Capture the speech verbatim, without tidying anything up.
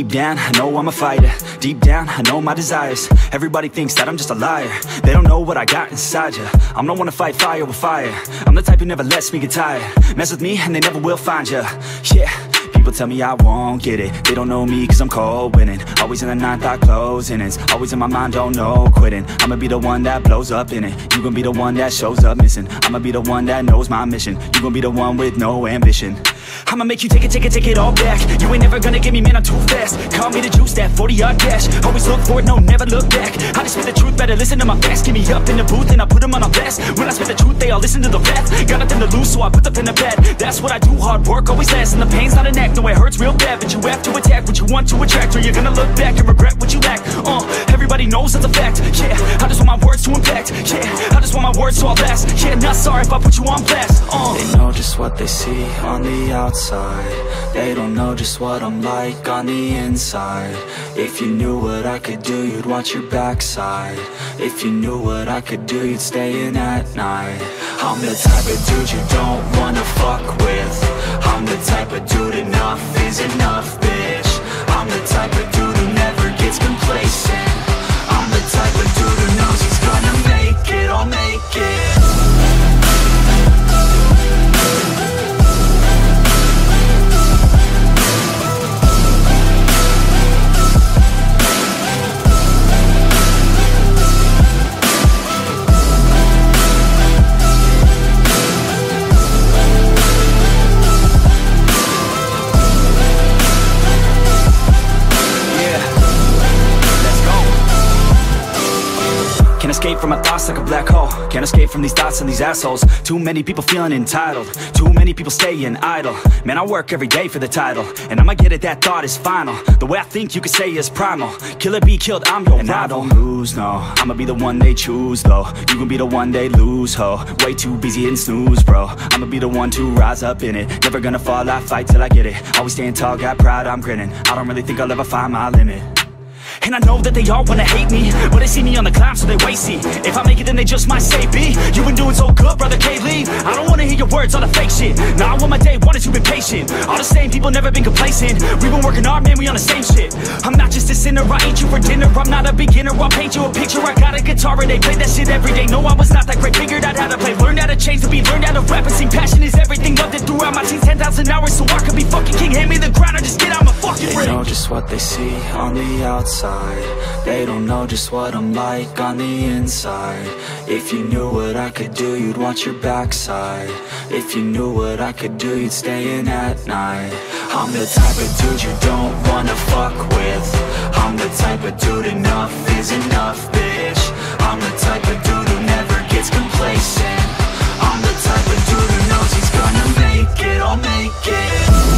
down, I know I'm a fighter. Deep down, I know my desires. Everybody thinks that I'm just a liar. They don't know what I got inside ya. I'm the one to fight fire with fire. I'm the type who never lets me get tired. Mess with me and they never will find ya. Yeah. People tell me I won't get it. They don't know me cause I'm cold winning. Always in the ninth, I closing. It's always in my mind, don't know quitting. I'ma be the one that blows up in it. You gon' be the one that shows up missing. I'ma be the one that knows my mission. You gon' be the one with no ambition. I'ma make you take it, take it, take it all back. You ain't never gonna get me, man, I'm too fast. Call me the juice, that forty yard dash. Always look forward, no, never look back. I just spit the truth, better listen to my facts. Get me up in the booth and I put them on a blast. When I spit the truth, they all listen to the rap. Got nothing to lose, so I put the pen to bed. That's what I do, hard work always lasts. And the pain's not an act, no, it hurts real bad. But you have to attack what you want to attract, or you're gonna look back and regret what you lack. Uh, everybody knows that's a fact. Yeah, I just want my words to impact. Yeah, I just want my words to all last. Yeah, not sorry if I put you on blast. Uh. They know just what they see on the outside. They don't know just what I'm like on the inside. If you knew what I could do, you'd watch your backside. If you knew what I could do, you'd stay in at night. I'm the type of dude you don't wanna fuck with. I'm the type of dude enough is enough, bitch. I'm the type of dude who never gets complacent. I'm the type of dude who knows he's gonna make it, I'll make it. Can't escape from my thoughts like a black hole. Can't escape from these thoughts and these assholes. Too many people feeling entitled. Too many people staying idle. Man, I work every day for the title, and I'ma get it, that thought is final. The way I think you could say is primal. Kill or be killed, I'm your and rival. I don't lose, no. I'ma be the one they choose, though. You gon' be the one they lose, ho. Way too busy hitting snooze, bro. I'ma be the one to rise up in it. Never gonna fall, I fight till I get it. Always staying tall, got pride, I'm grinning. I don't really think I'll ever find my limit. And I know that they all wanna hate me, but they see me on the climb, so they wait, see. If I make it, then they just might say, B, you been doing so good, brother K-Lee. I don't wanna hear your words, all the fake shit. Now I want my day one is you been patient. All the same people, never been complacent. We been working hard, man, we on the same shit. I'm not just a sinner, I ain't you for dinner. I'm not a beginner, I'll paint you a picture. I got a guitar and they play that shit every day. No, I was not that great, figured out how to play. Learned how to change the beat, learned how to rap and sing. Passion is everything, loved it throughout my teens. Ten thousand hours, so I could be fucking king. Hand me the ground, I just get out my fucking ring. They know just what they see on the outside. They don't know just what I'm like on the inside. If you knew what I could do, you'd watch your backside. If you knew what I could do, you'd stay in at night. I'm the type of dude you don't wanna fuck with. I'm the type of dude enough is enough, bitch. I'm the type of dude who never gets complacent. I'm the type of dude who knows he's gonna make it, I'll make it.